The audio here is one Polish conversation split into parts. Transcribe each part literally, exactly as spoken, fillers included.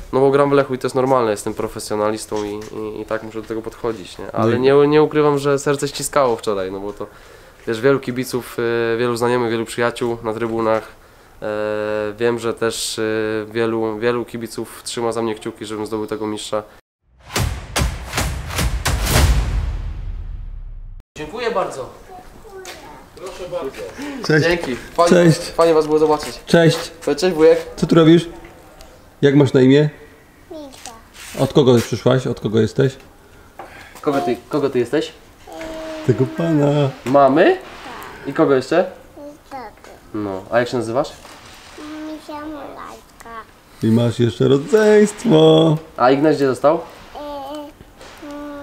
No bo gram w Lechu i to jest normalne, jestem profesjonalistą i, i, i tak muszę do tego podchodzić, nie? Ale nie, nie ukrywam, że serce ściskało wczoraj, no bo to, wiesz, wielu kibiców, wielu znajomych, wielu przyjaciół na trybunach. E, wiem, że też wielu, wielu kibiców trzyma za mnie kciuki, żebym zdobył tego mistrza. Dziękuję bardzo. Proszę bardzo. Cześć. Dzięki. Fajnie, Cześć. Fajnie was było zobaczyć. Cześć. Cześć wujek. Co tu robisz? Jak masz na imię? Misia. Od kogo przyszłaś? Od kogo jesteś? Kogo ty, kogo ty jesteś? Tego pana. Mamy? I kogo jeszcze? Taty. No, a jak się nazywasz? Misia Mulajka. I masz jeszcze rodzeństwo. A Ignaś gdzie został? E, mm,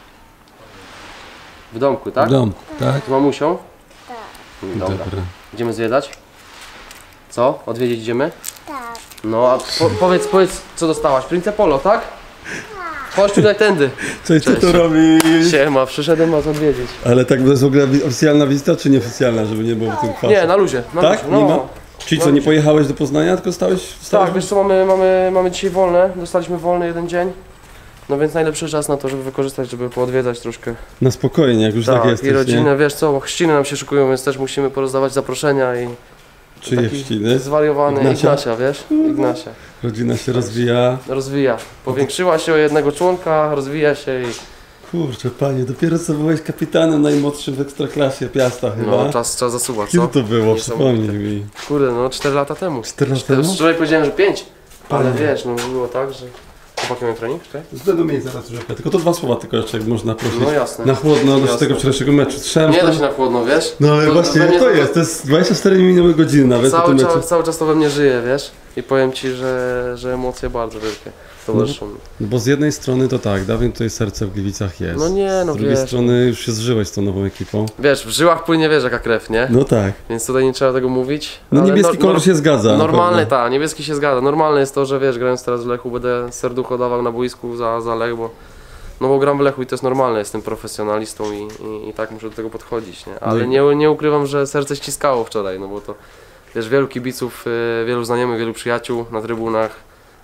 W domku, tak? W domku, tak? Z mamusią? tak, Dobra. Dobra. Idziemy zwiedzać? Co? Odwiedzić idziemy? tak. No, a po, powiedz, powiedz, co dostałaś? Prince Polo, tak? Chodź tutaj tędy. Cześć, co Cześć. tu robisz? Siema, przyszedłem was odwiedzić. Ale tak to jest w ogóle oficjalna wizyta, czy nieoficjalna, żeby nie było w tym kwasu? Nie, na luzie. Na Tak? luzie. Nie ma? No. Czyli Na co, nie luzie. pojechałeś do Poznania, tylko stałeś? stałeś Tak, wiesz co, mamy, mamy, mamy dzisiaj wolne, dostaliśmy wolny jeden dzień. No więc najlepszy czas na to, żeby wykorzystać, żeby poodwiedzać troszkę. Na spokojnie, jak już tak, Tak, jesteś, i rodzinę, nie? wiesz co, chrzciny nam się szykują, więc też musimy porozdawać zaproszenia i Czyje taki chrzciny? zwariowany Ignacia? Ignacia, wiesz? Ignacia. Rodzina się rozwija. Rozwija. Powiększyła się o jednego członka, rozwija się i Kurczę, panie, dopiero co byłeś kapitanem najmłodszym w Ekstraklasie Piasta chyba. no, czas, czas zasuwa, Kiedy co? to było? Niesamowite. Przypomnij mi. Kurde, no cztery lata temu. cztery lata Teraz temu? wczoraj powiedziałem, że pięć. Ale Panie. wiesz, no było tak, że... Chłopaki mają trening? Czekaj. Będą mieć zaraz rzepę. Tylko to dwa słowa tylko jeszcze, jak można prosić. No jasne. Na chłodno do Jasne. tego wczorajszego meczu. Trzeba Nie tam- da się na chłodno, wiesz? No ale To- właśnie, we mnie jak to jest? To jest dwadzieścia cztery minęły godziny nawet po Cały tym meczu. czas, cały czas to we mnie żyje, wiesz? I powiem ci, że, że emocje bardzo wielkie towarzyszą mi. No bo z jednej strony to tak, dawniej tutaj serce w Gliwicach jest. No nie, no Z drugiej wiesz. strony już się zżyłeś z tą nową ekipą. Wiesz, w żyłach płynie, wiesz, jaka krew, nie? No tak. Więc tutaj nie trzeba tego mówić. No ale niebieski nor- kolor nor- się zgadza. na Normalne, pewno. tak, niebieski się zgadza. Normalne jest to, że wiesz, grając teraz w Lechu, będę serducho dawał na boisku za, za Lech, bo no bo gram w Lechu i to jest normalne, jestem profesjonalistą i, i, i tak muszę do tego podchodzić, nie? Ale No i- nie, nie ukrywam, że serce ściskało wczoraj, no bo to, wiesz, wielu kibiców, y, wielu znajomych, wielu przyjaciół na trybunach.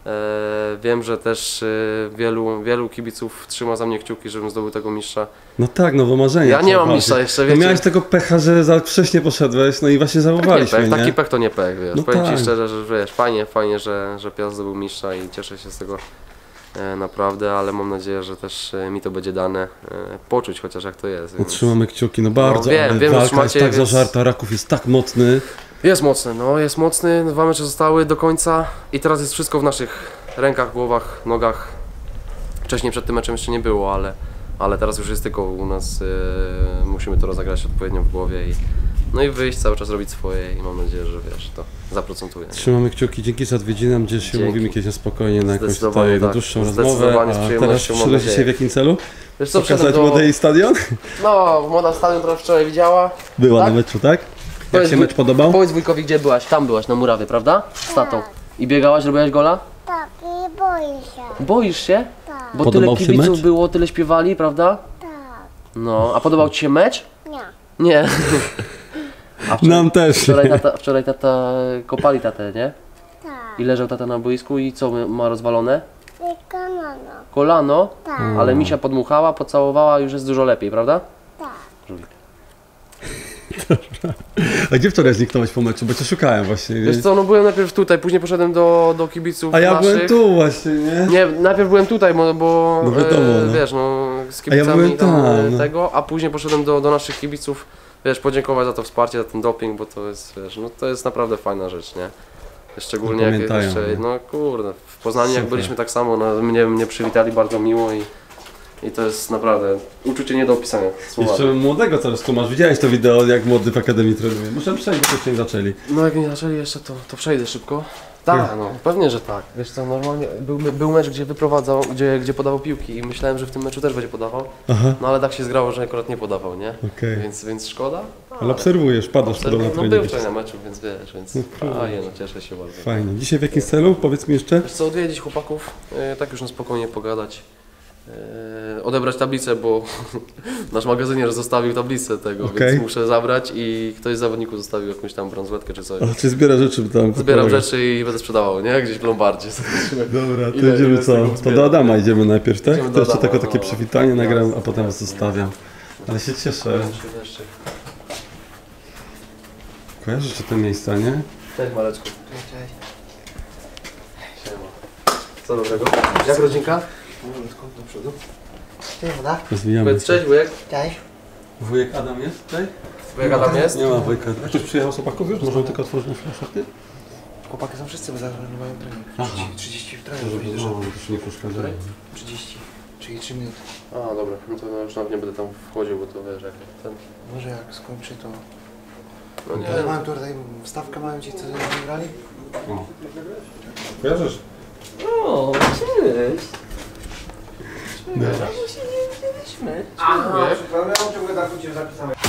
E, wiem, że też y, wielu, wielu kibiców trzyma za mnie kciuki, żebym zdobył tego mistrza. No tak, no bo marzenia. Ja nie trzeba mam walczyć. mistrza jeszcze, No wiecie. miałeś tego pecha, że za wcześnie poszedłeś, no i właśnie Tak nie załowaliśmy, pech, nie? taki pech to nie pech, wiesz. No Powiem tak. ci szczerze, że wiesz, fajnie, fajnie, że, że Piast zdobył mistrza i cieszę się z tego e, naprawdę, ale mam nadzieję, że też e, mi to będzie dane e, poczuć chociaż jak to jest. No, Więc... trzymamy kciuki, no bardzo, wiem, ale wiem, że walka trzymacie, jest tak więc- zażarta, Raków jest tak mocny. Jest mocny, no jest mocny, dwa mecze zostały do końca i teraz jest wszystko w naszych rękach, głowach, nogach. Wcześniej przed tym meczem jeszcze nie było, ale, ale teraz już jest tylko u nas, e, musimy to rozegrać odpowiednio w głowie i no i wyjść, cały czas robić swoje i mam nadzieję, że wiesz, to zaprocentuje. Trzymamy kciuki, dzięki za odwiedziny, gdzie się Dzięki. mówimy kiedyś na spokojnie, na jakąś Zdecydowanie tutaj, na tak. dłuższą Zdecydowanie rozmowę. z A teraz przyjemnością, mam przyszedłeś nadzieję. dzisiaj w jakim celu? Wiesz co, Pokazać wszedłem do- młodej stadion? No, Młoda Stadion trochę wczoraj widziała. Była Tak? na meczu, tak? Jak Powiedz się wuj- mecz podobał? Powiedz wujkowi, gdzie byłaś? Tam byłaś, na murawie, prawda? Z tatą. I biegałaś, robiłaś gola? Tak, i boję się. Boisz się? Tak, Bo Podobał tyle się kibiców mecz? było, tyle śpiewali, prawda? tak, No, a podobał ci się mecz? nie, Nie. A wczoraj, Nam też. wczoraj, tata, wczoraj tata kopali tatę, nie? tak. I leżał tata na boisku i co ma rozwalone? I kanano, Kolano, tak, ale misia podmuchała, pocałowała, już jest dużo lepiej, prawda? tak. Żółwik. A gdzie wczoraj zniknąłeś po meczu? Bo cię szukałem właśnie. Wiesz co, no byłem najpierw tutaj, później poszedłem do, do kibiców A ja naszych. byłem tu właśnie, nie? Nie, najpierw byłem tutaj, bo, bo No wiadomo, e, no. wiesz, no z A ja kibicami byłem tam, tam, e, no. tego, a później poszedłem do, do naszych kibiców, wiesz, podziękować za to wsparcie, za ten doping, bo to jest, wiesz, no to jest naprawdę fajna rzecz, nie? Szczególnie jak Pamiętają, jeszcze, nie? no kurde, w Poznaniu jak Super. byliśmy tak samo, no, mnie, mnie przywitali bardzo miło i, i to jest naprawdę uczucie nie do opisania słowami. Jeszcze młodego teraz tu masz. Widziałeś to wideo, jak młody w Akademii trenuje. Muszę przejść, bo jeszcze nie zaczęli. No jak nie zaczęli jeszcze, to, to przejdę szybko. Tak, no, pewnie, że tak. Wiesz co, normalnie był, był mecz, gdzie wyprowadzał, gdzie, gdzie podawał piłki i myślałem, że w tym meczu też będzie podawał. Aha, No ale tak się zgrało, że akurat nie podawał, nie? okej. Więc, więc szkoda. Ale obserwujesz, padasz No, podobno na no był treningi. wczoraj na meczu, więc wiesz, więc fajnie, no cieszę się bardzo. Fajnie. Dzisiaj w jakim celu? Powiedz mi jeszcze. Wiesz co, odwiedzić chłopaków, yy, tak już na spokojnie pogadać. e, odebrać tablicę, bo nasz magazynier zostawił tablicę tego, Okej. więc muszę zabrać i ktoś z zawodników zostawił jakąś tam bransoletkę czy coś. A czy zbiera rzeczy tam? Zbieram rzeczy i będę sprzedawał, nie? Gdzieś w Lombardzie. Dobra, to Ile- idziemy ile z co? tego To zbieram? do Adama idziemy najpierw, tak? Idziemy To do jeszcze Adama, tylko takie no. przywitanie nagram, a Jasne. potem was zostawiam. Ale się cieszę. Kojarzysz czy te miejsca, nie? Cześć Mareczku. Cześć. Siema. Co dobrego? Jak rodzinka? Do przodu. Cześć, woda. Rozwijamy Powiedz się. cześć wujek. Cześć. Wujek Adam jest tutaj? Wujek Adam jest? Nie ma wujka. A ktoś przyjechał z chłopaków już? Możemy tylko otworzyć na szafty? Chłopaki są wszyscy, bo zaraz nie mają trening. Aha. trzydzieści, trzydzieści w trening. Żeby Żeby, no, to się nie przeszkadzają. trzydzieści, czyli trzy minuty. A dobra, no to już nawet nie będę tam wchodził, bo to wiesz jak ten... Może jak skończy to... No nie, Ale mają tutaj wstawkę, mają ci co nie grali? O. Kojarzysz? O, cześć! Nie. Dawno się nie widzieliśmy. A, przepraszam, ja ciągle tak u Ciebie zapisałem.